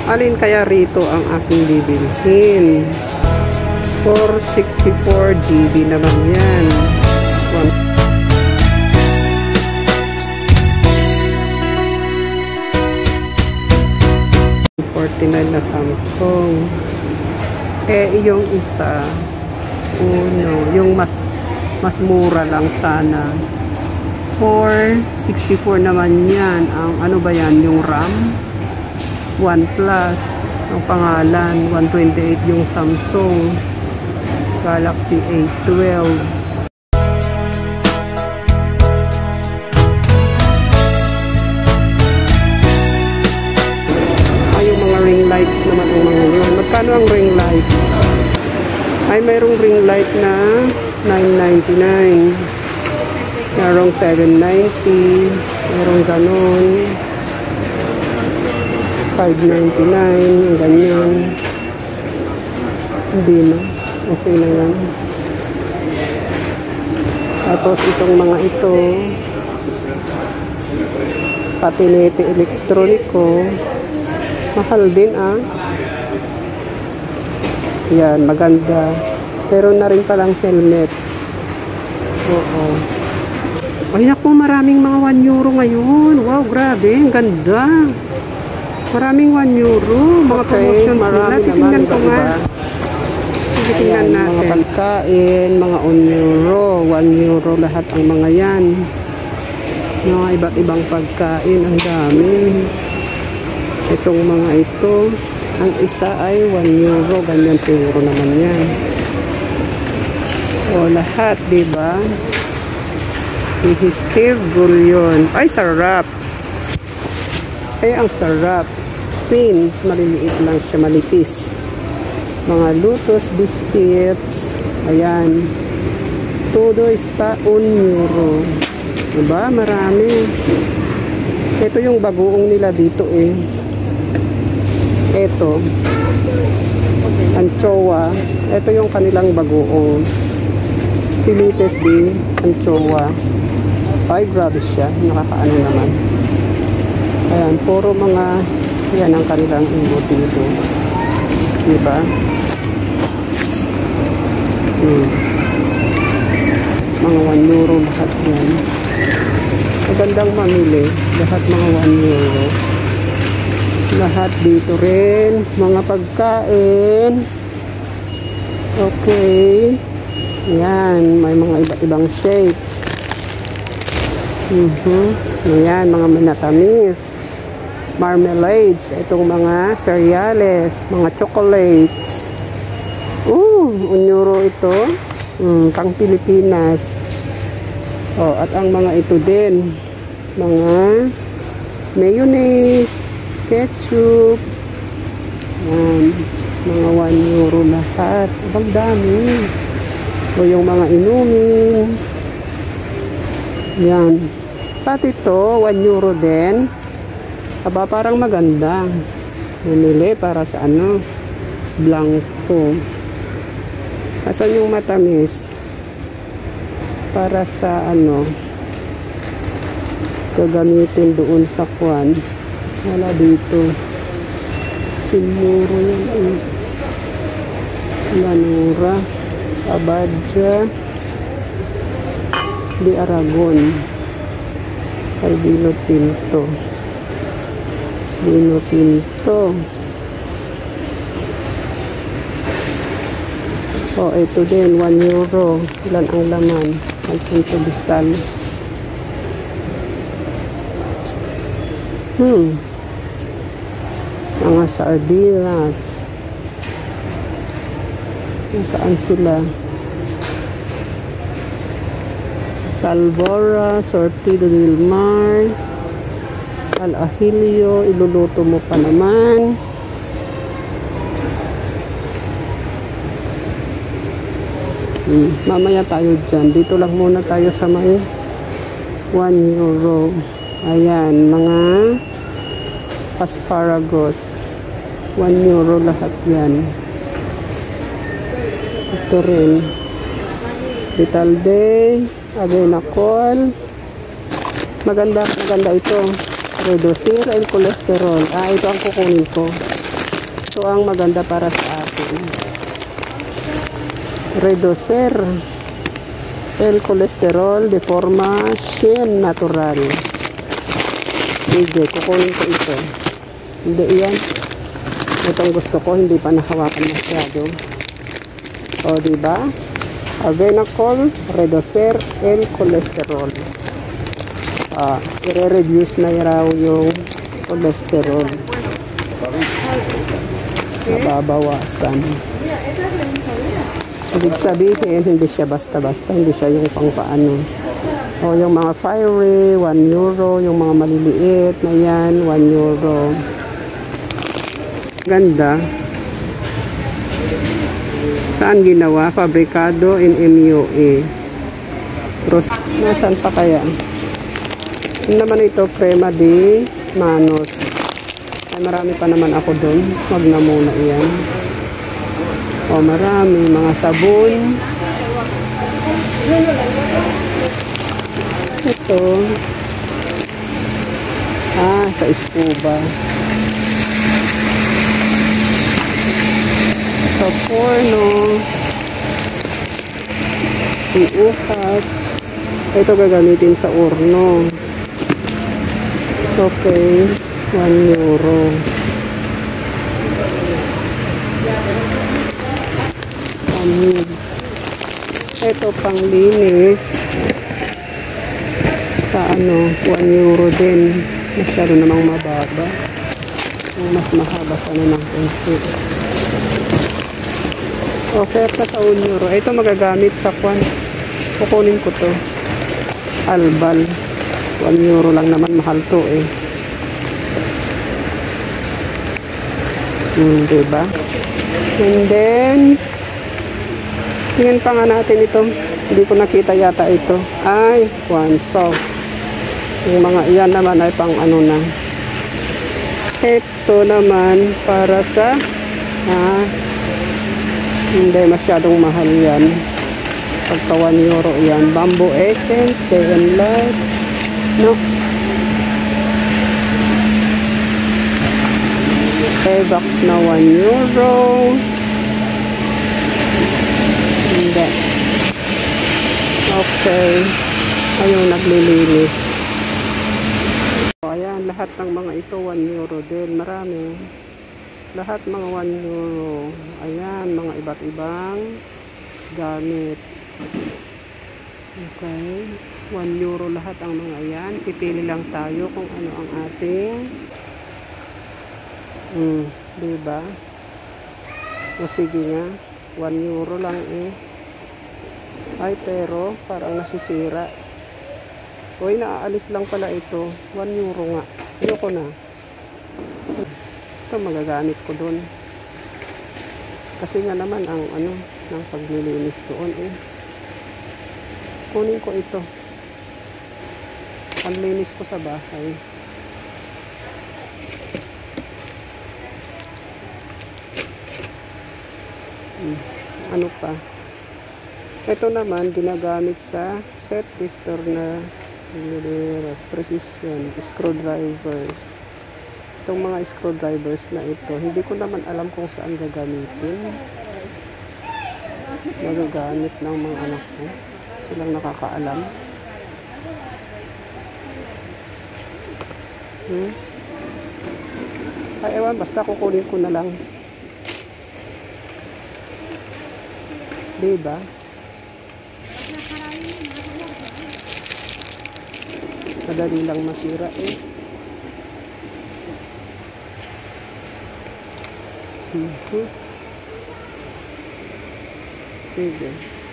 Alin kaya rito ang aking bibilhin? 464 GB naman yan. 149 na Samsung. Yung isa, yung mas mura lang sana. 464 naman yan. Ang ano ba yan? Yung RAM? OnePlus. Ang pangalan, 128 yung Samsung Galaxy A12. Yung mga ring lights naman ang mga yun. Magkano ang ring light? Ay, mayroong ring light na 999. Mayroong 790. Mayroong ganun. 599. Ganyan. Hindi na. Okay na yan. Tapos itong mga ito, patinete elektroniko, mahal din yan, maganda. Pero na rin palang helmet. Oo. Ay naku, maraming mga 1 euro ngayon. Wow, grabe, ang ganda. Maraming 1 euro. Mga promotions nila. Titingnan ko nga. Sige, tingnan natin. Mga pagkain, mga 1 euro. 1 euro lahat ang mga yan. Mga iba't ibang pagkain. Ang dami. Itong mga ito. Ang isa ay 1 euro. Ganyan euro naman yan. O, lahat, diba? Ihistir gulyon. Ay, sarap. Ay, ang sarap. Fins, maliliit lang siya, malipis. Mga Lotus biscuits. Ayan. Todo está 1 euro. Diba? Marami. Ito yung bagoong nila dito Ito. Anchoa. Ito yung kanilang bagoong. Filites de anchoa. Ay, grabe siya. Nakakaano naman. Ayan, puro mga yan ang kanilang embutido. Diba? Mga 1 euro lahat yan. Magandang mamili. Lahat mga 1 euro. Lahat dito rin. Mga pagkain. Okay. Yan. May mga iba't ibang shapes. Ayan, mga minatamis. Marmalades. Itong mga cereales. Mga chocolates. 1 euro ito. Pang Pilipinas. At ang mga ito din. Mga mayonnaise. Ketchup. Yan. Mga 1 euro lahat. Abang dami. Yung mga inumin. Yan. Pati ito, 1 euro din. Aba, parang maganda. Namili para sa blanco. Asan yung matamis? Para sa gagamitin doon sa kwan. Wala dito. Siguro yan Lanura. Abadja. Di Aragon. Ay, Vino Tinto. Vino Tinto. Ito din, 1 euro. Ilan ang laman? Alfonso Bisal. Mga sardinas. Nasaan sila? Salvora, Sortido del Mar, Al-Ahilio, iluluto mo pa naman. Mamaya tayo dyan. Dito lang muna tayo sa may 1 euro. Ayan, mga asparagus. 1 euro lahat yan. Ito rin. Vitalday, Avenacol. Maganda ito. Reducir el cholesterol. Ito ang kukunin ko. ito ang maganda para sa atin. Reducer el colesterol de forma 100 natural. Sige, kukunin ko ito. Hindi yan. Itong gusto ko, hindi pa nakawakan masyado. O, diba? Avenacol, reducer el colesterol. I-reduce na raw yung colesterol. Nababawasan. Ibig sabihin, hindi siya basta-basta, hindi siya yung pang-paano. O yung mga fiery, 1 euro, yung mga maliliit na yan, 1 euro. Ganda. Saan ginawa? Fabricado in MUA. Nasaan pa kaya? Yun naman ito, crema de manos. Ay, marami pa naman ako dun. Wag na muna iyan. O, marami. Mga sabon. Ito. Sa scuba. Sa porno. Iukas. Ito gagamitin sa urno. Okay. 1 euro. Ito pang linis sa 1 euro din. Masyado namang mababa. Mas mahaba sana ng konti. Oferta sa 1 euro. Ito magagamit sa kwan. Kukunin ko to. Albal. 1 euro lang naman, mahal to eh. Diba? And then tingnan pa nga natin ito. Hindi ko nakita yata ito. Ay, Quanso. Yung mga iyan naman ay pang ano na. Ito naman para sa hindi masyadong mahal yan. Pagka 1 euro yan. Bamboo Essence, Day and Light. No. Evax na 1 euro. Hindi. Okay. Ayun, naglilinis. So, ayan, lahat ng mga ito 1 euro din. Marami. Lahat mga 1 euro. Ayan, mga iba't ibang gamit. Okay. 1 euro lahat ang mga yan. Pipili lang tayo kung ano ang ating diba? O sige nga. 1 euro lang eh. Ay, pero parang nasisira. Uy, naaalis lang pala ito. 1 euro nga. Ayoko na. Ito magagamit ko dun. Kasi nga naman ang ano, ng paglilinis doon eh. Kunin ko ito. Panlinis ko sa bahay. Ano pa? Ito naman ginagamit sa set twister na precision screwdrivers. Itong mga screwdrivers na ito, hindi ko naman alam kung saan gagamitin. Magagamit ng mga anak ko. Silang nakakaalam. Ay, ewan, basta kukunin ko na lang. Diba? Madali lang masira eh. Sige.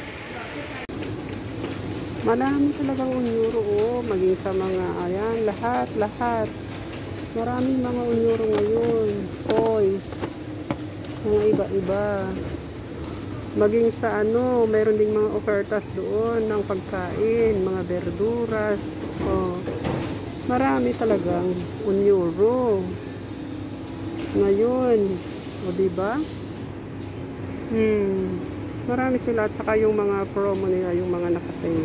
Marami talagang unyuro oh, maging sa mga ayan, lahat. Maraming mga unyuro ngayon. Toys. Mga iba-iba. Maging sa ano, meron ding mga ofertas doon ng pagkain, mga verduras. Oh. Marami talagang unyuro. Ngayon, o diba? Marami sila at saka yung mga promo nila, yung mga nakasale.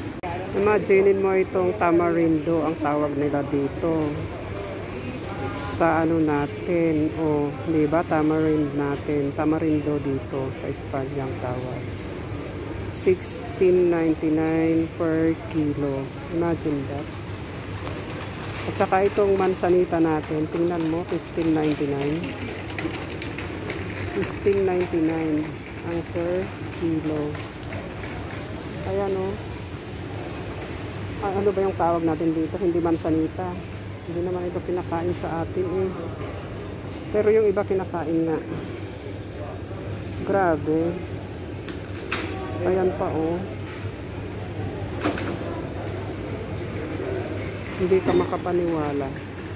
Imaginin mo itong tamarindo ang tawag nila dito. sa ano natin, o diba, tamarind natin, tamarindo dito sa Espanyang tawag. 16.99 per kilo. Imagine that. At saka itong mansanita natin, tingnan mo, 15.99. 15.99 ang per kilo. Ayan o. Ano ba yung tawag natin dito? Hindi mansanita. Hindi naman ito kinakain sa atin eh. Pero yung iba kinakain nga. Grabe. Ayan pa oh. Hindi ka makapaniwala.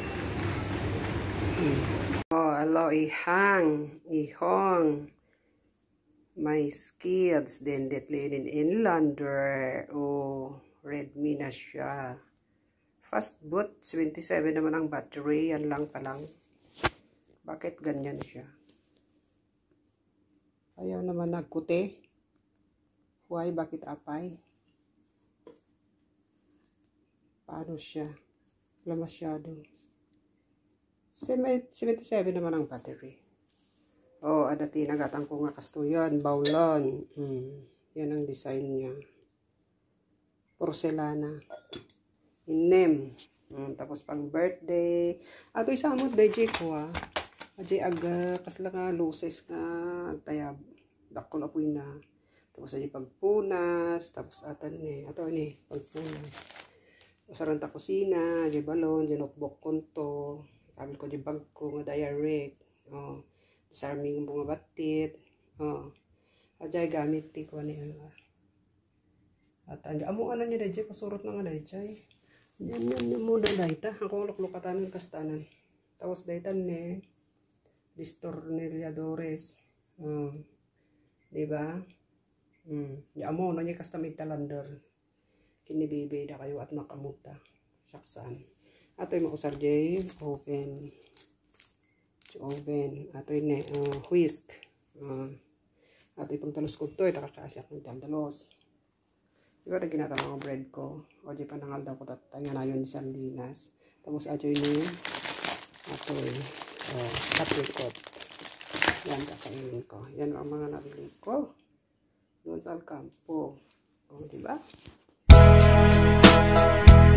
Oh, hello, ihong. My skills, then that linen in lander. Oh, Redmi na siya. Fast boot, 77 naman ang battery. Yan lang pa lang. Bakit ganyan siya? Ayaw naman nagkute. Why? Bakit apay? Paano siya? Wala masyado. 77 naman ang battery. Oh, adati nagatang ko nga kasto yan. Bawlon. Yan ang design niya. Porcelana. Inem. Tapos pang birthday. Ato isamot DJ ko ha. Ajay aga. Kasla nga luces nga. Tayab. Dakol apoy na. Tapos ajay pagpunas. Tapos atan ni. Ato ni. Pagpunas. Saranta kusina, di balon, di notebook konto, kamil ko di bag ko, nga diary, disarming mga batit, ajay gamit ti ko ni at amo ano niya dayjay, pasurot na nga dayjay, yan mo dayta, ako luklukatan ng kastanan, tapos daytan ni, Distornilladores, di ba? Di amo, no niya kastamig talander, kinibibay na kayo at makamuta saksan ato yung makusar jay oven ato yung whisk ato yung pangtalos ko to ito kakasyak ng tandalos diba na ginata mga bread ko o jay panangal daw ko tatay nga na yun sardinas tapos ato yung ato yung apricot yan kakainin ko yan ang mga nabili ko doon sa Alcampo o diba